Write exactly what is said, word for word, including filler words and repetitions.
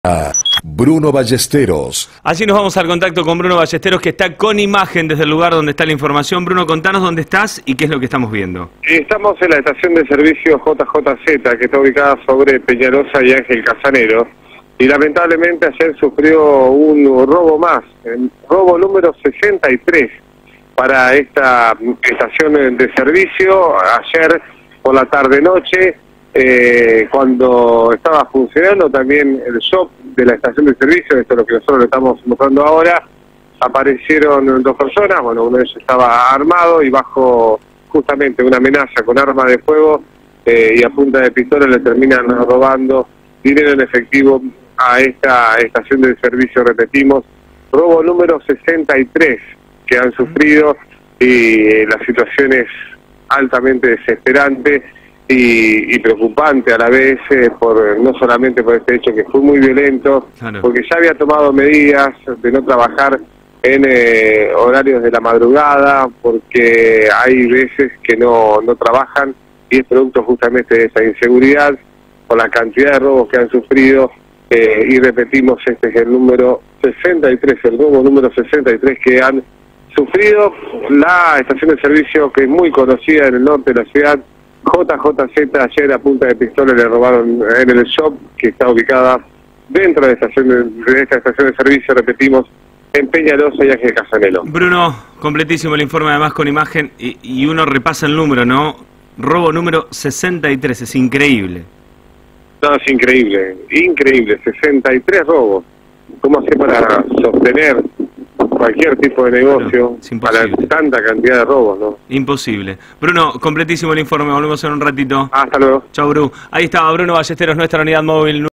Bruno Ballesteros. Así nos vamos al contacto con Bruno Ballesteros, que está con imagen desde el lugar donde está la información. Bruno, contanos dónde estás y qué es lo que estamos viendo. Estamos en la estación de servicio J J Z, que está ubicada sobre Peñalosa y Ángel Casanero. Y lamentablemente ayer sufrió un robo más, el robo número sesenta y tres para esta estación de servicio. Ayer por la tarde-noche, eh, cuando estaba funcionando también el shop de la estación de servicio, esto es lo que nosotros le estamos mostrando ahora, aparecieron dos personas. Bueno, uno de ellos estaba armado y bajo justamente una amenaza con arma de fuego eh, y a punta de pistola le terminan robando dinero en efectivo a esta estación de servicio. Repetimos, robo número sesenta y tres que han sufrido, y la situación es altamente desesperante y, y preocupante a la vez, eh, por no solamente por este hecho que fue muy violento, claro, porque ya había tomado medidas de no trabajar en eh, horarios de la madrugada, porque hay veces que no, no trabajan, y es producto justamente de esa inseguridad, por la cantidad de robos que han sufrido. Eh, y repetimos, este es el número sesenta y tres, el robo número sesenta y tres que han sufrido. La estación de servicio, que es muy conocida en el norte de la ciudad, J J Z, ayer a punta de pistola le robaron en el shop, que está ubicada dentro de, estación de, de esta estación de servicio, repetimos, en Peñalosa y Ángel Casanelo. Bruno, completísimo el informe, además con imagen, y, y uno repasa el número, ¿no? Robo número sesenta y tres, es increíble. No, es increíble, increíble, sesenta y tres robos. ¿Cómo hacer para sostener cualquier tipo de negocio, claro, para tanta cantidad de robos, no? Imposible. Bruno, completísimo el informe, volvemos en un ratito. Hasta luego. Chau, Bru. Ahí estaba Bruno Ballesteros, nuestra unidad móvil.